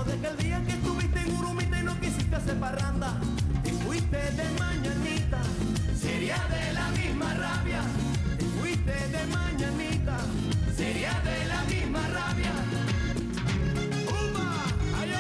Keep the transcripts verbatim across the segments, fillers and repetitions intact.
recuerdo de aquel día que estuviste en Urumita y no quisiste hacer parranda. Te fuiste de mañanita, sería de la misma rabia. Te fuiste de mañanita, sería de la misma rabia. ¡Upa! ¡Ay,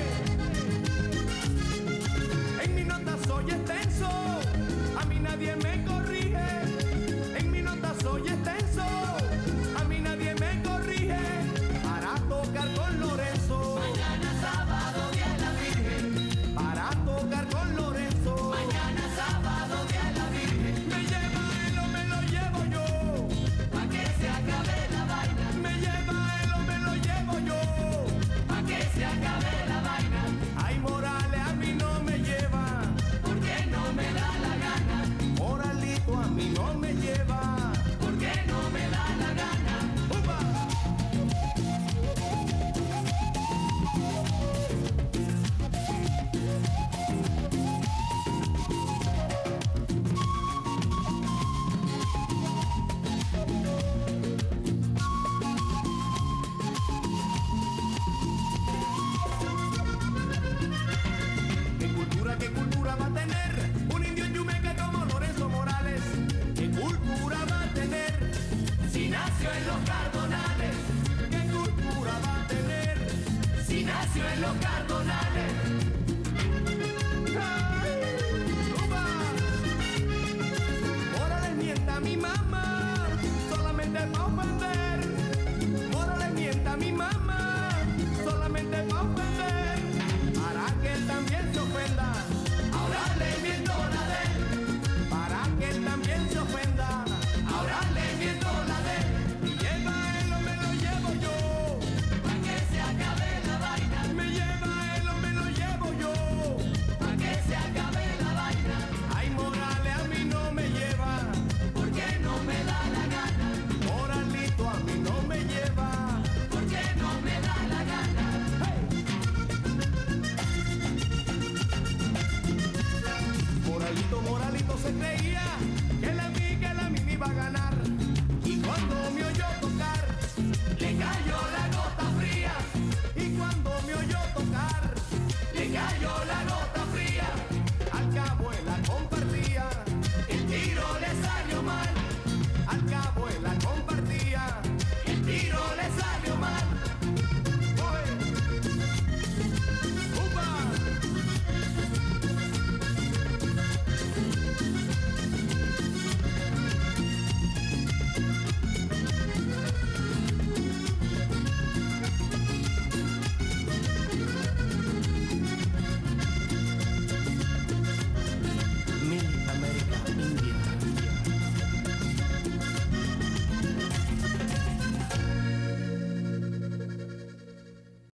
hombre! En mi nota soy extenso, a mí nadie me corrige. En mi nota soy extenso, a mí nadie me corrige. Para tocar con Lorenzo, Mañana sábado, día de la Virgen. para tocar con Lorenzo. Mañana sábado, día de la Virgen. Me lleva él o me lo llevo yo. Pa' que se acabe la vaina. Me lleva él o me lo llevo yo. Pa' que se acabe la vaina. Ay, Morales a mí no me lleva. Porque no me da la gana. Moralito a mí no me lleva. Porque no me da la gana. ¡Upa! ¿Qué cultura, qué cultura va a tener un indio en Yumeca como Lorenzo Morales? ¿Qué cultura va a tener Si nació en los cardonales. ¿Qué cultura va a tener? Si nació en los cardonales.